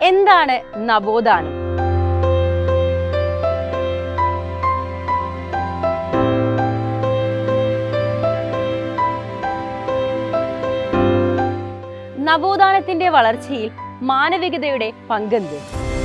എന്താണ് നവോത്ഥാനം? നവോത്ഥാനത്തിന്റെ വളർച്ചയിൽ മാനവികതയുടെ പങ്കെന്ത്?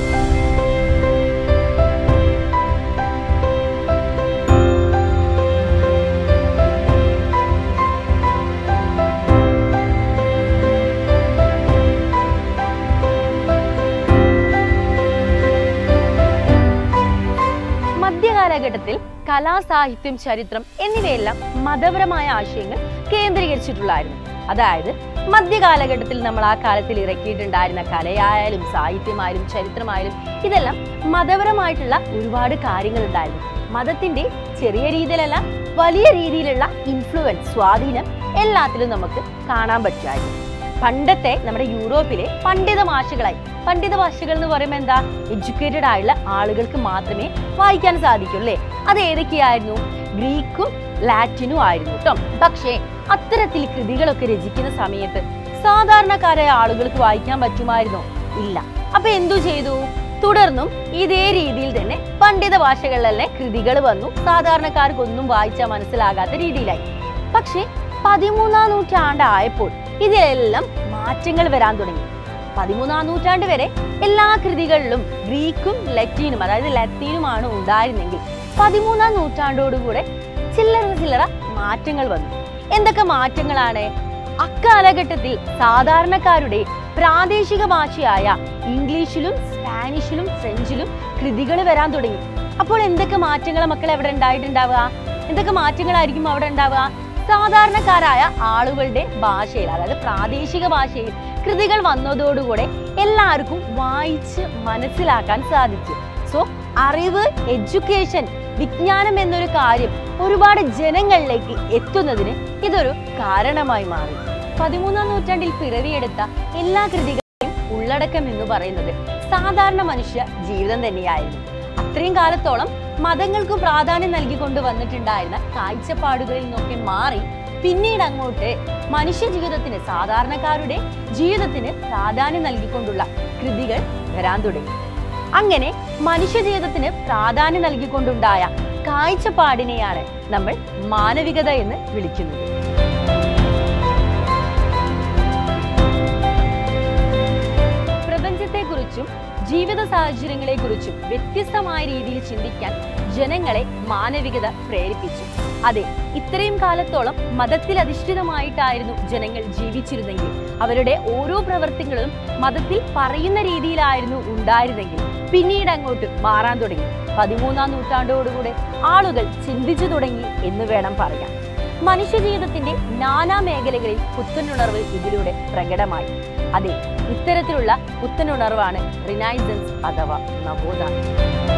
മധ്യകാലഘട്ടത്തിൽ കലാ, സാഹിത്യം, ചരിത്രം എന്നിവയെല്ലാം മതപരമായ ആശയങ്ങൾ കേന്ദ്രീകരിച്ചിട്ടുള്ളായിരുന്നു. അതായത് മധ്യകാലഘട്ടത്തിൽ നമ്മൾ ആ കാലത്തിൽ ഇറക്കിയിട്ടുണ്ടായിരുന്ന കലയായാലും സാഹിത്യമായാലും ചരിത്രമായാലും ഇതെല്ലാം മതപരമായിട്ടുള്ള ഒരുപാട് കാര്യങ്ങൾ ഉണ്ടായിരുന്നു. മതത്തിന്റെ ചെറിയ രീതിയിലല്ല, വലിയ രീതിയിലുള്ള ഇൻഫ്ലുവൻസ്, സ്വാധീനം എല്ലാത്തിലും നമുക്ക് കാണാൻ പറ്റുമായിരുന്നു. പണ്ടത്തെ നമ്മുടെ യൂറോപ്പിലെ പണ്ഡിത ഭാഷകൾ എന്ന് പറയുമ്പോൾ എന്താ, എഡ്യൂക്കേറ്റഡ് ആയുള്ള ആളുകൾക്ക് മാത്രമേ വായിക്കാൻ സാധിക്കൂ അല്ലേ? അത് ഏതൊക്കെയായിരുന്നു? ഗ്രീക്കും ലാറ്റിനും ആയിരുന്നു കേട്ടോ. പക്ഷേ അത്തരത്തിൽ കൃതികളൊക്കെ രചിക്കുന്ന സമയത്ത് സാധാരണക്കാരായ ആളുകൾക്ക് വായിക്കാൻ പറ്റുമായിരുന്നോ? ഇല്ല. അപ്പൊ എന്തു ചെയ്തു? തുടർന്നും ഇതേ രീതിയിൽ തന്നെ പണ്ഡിത ഭാഷകളിലെ കൃതികൾ വന്നു. സാധാരണക്കാർക്കൊന്നും വായിച്ചാൽ മനസ്സിലാകാത്ത രീതിയിലായി. പക്ഷെ 13ാം നൂറ്റാണ്ടായപ്പോൾ ഇതിലെല്ലാം മാറ്റങ്ങൾ വരാൻ തുടങ്ങി. 13ാം നൂറ്റാണ്ട് വരെ എല്ലാ കൃതികളിലും ഗ്രീക്കും ലത്തീനും, അതായത് ലത്തീനുമാണ് ഉണ്ടായിരുന്നെങ്കിൽ 13ാം നൂറ്റാണ്ടോടുകൂടെ ചില്ലറ മാറ്റങ്ങൾ വന്നു. എന്തൊക്കെ മാറ്റങ്ങളാണ്? അക്കാലഘട്ടത്തിൽ സാധാരണക്കാരുടെ പ്രാദേശിക ഭാഷയായ ഇംഗ്ലീഷിലും സ്പാനിഷിലും ഫ്രഞ്ചിലും കൃതികൾ വരാൻ തുടങ്ങി. അപ്പോൾ എന്തൊക്കെ മാറ്റങ്ങൾ മക്കൾ എവിടെ ഉണ്ടായിട്ടുണ്ടാവുക? എന്തൊക്കെ മാറ്റങ്ങളായിരിക്കും അവിടെ ഉണ്ടാവുക? സാധാരണക്കാരായ ആളുകളുടെ ഭാഷയിൽ, അതായത് പ്രാദേശിക ഭാഷയിൽ കൃതികൾ വന്നതോടുകൂടെ എല്ലാവർക്കും വായിച്ച് മനസ്സിലാക്കാൻ സാധിച്ചു. സോ അറിവ്, എഡ്യൂക്കേഷൻ, വിജ്ഞാനം എന്നൊരു കാര്യം ഒരുപാട് ജനങ്ങളിലേക്ക് എത്തുന്നതിന് ഇതൊരു കാരണമായി മാറി. 13ാം നൂറ്റാണ്ടിൽ പിറവിയെടുത്ത എല്ലാ കൃതികളെയും ഉള്ളടക്കം എന്ന് പറയുന്നത് സാധാരണ മനുഷ്യ ജീവിതം തന്നെയായിരുന്നു. അത്രയും കാലത്തോളം മതങ്ങൾക്ക് പ്രാധാന്യം നൽകിക്കൊണ്ട് വന്നിട്ടുണ്ടായിരുന്ന കാഴ്ചപ്പാടുകളിൽ നിന്നൊക്കെ മാറി പിന്നീട് അങ്ങോട്ട് മനുഷ്യ ജീവിതത്തിന്, സാധാരണക്കാരുടെ ജീവിതത്തിന് പ്രാധാന്യം നൽകിക്കൊണ്ടുള്ള കൃതികൾ വരാൻ തുടങ്ങി. അങ്ങനെ മനുഷ്യ ജീവിതത്തിന് പ്രാധാന്യം നൽകിക്കൊണ്ടുണ്ടായ കാഴ്ചപ്പാടിനെയാണ് നമ്മൾ മാനവികത എന്ന് വിളിക്കുന്നത്. പ്രപഞ്ചത്തെക്കുറിച്ചും ജീവിത സാഹചര്യങ്ങളെക്കുറിച്ചും വ്യത്യസ്തമായ രീതിയിൽ ചിന്തിക്കാൻ ജനങ്ങളെ മാനവികത പ്രേരിപ്പിച്ചു. അതെ, ഇത്രയും കാലത്തോളം മതത്തിൽ അധിഷ്ഠിതമായിട്ടായിരുന്നു ജനങ്ങൾ ജീവിച്ചിരുന്നെങ്കിൽ, അവരുടെ ഓരോ പ്രവർത്തികളും മതത്തിൽ പറയുന്ന രീതിയിലായിരുന്നു ഉണ്ടായിരുന്നെങ്കിൽ, പിന്നീട് അങ്ങോട്ട് മാറാൻ തുടങ്ങി. 13ാം നൂറ്റാണ്ടോടുകൂടെ ആളുകൾ ചിന്തിച്ചു തുടങ്ങി എന്ന് വേണം പറയാൻ. മനുഷ്യ ജീവിതത്തിന്റെ നാനാ മേഖലകളിൽ പുത്തനുണർവ് ഇതിലൂടെ പ്രകടമായി. അതെ, ഇത്തരത്തിലുള്ള പുത്തനുണർവാണ് റിനൈസൻസ് അഥവാ നവോത്ഥാനം.